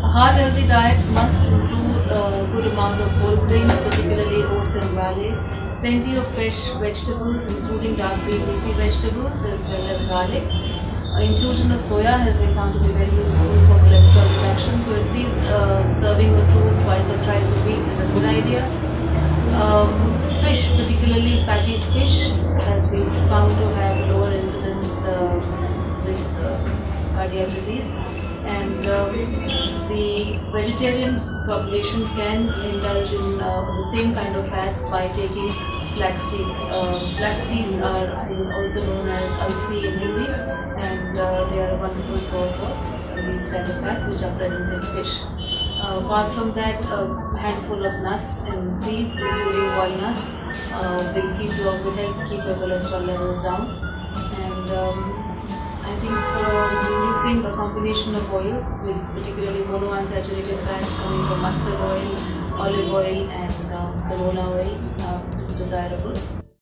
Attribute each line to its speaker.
Speaker 1: heart healthy diet must include a good amount of whole grains, particularly oats and barley, plenty of fresh vegetables including dark green leafy vegetables as well as garlic. Inclusion of soya has been found to be very useful for cholesterol reduction, so at least serving of fruit twice or thrice a week is a good idea. Fish, particularly fatty fish, has been found to have lower incidence with cardiac disease, and the vegetarian population can indulge in the same kind of fats by taking flaxseed. Flax seeds are also known as alsi in Hindi, and they are a wonderful source of these kind of fats which are present in fish. Apart from that, a handful of nuts and seeds, including walnuts, will help keep your cholesterol levels down. And I think using a combination of oils, with particularly monounsaturated fats coming from mustard oil, olive oil, and canola oil, desirable.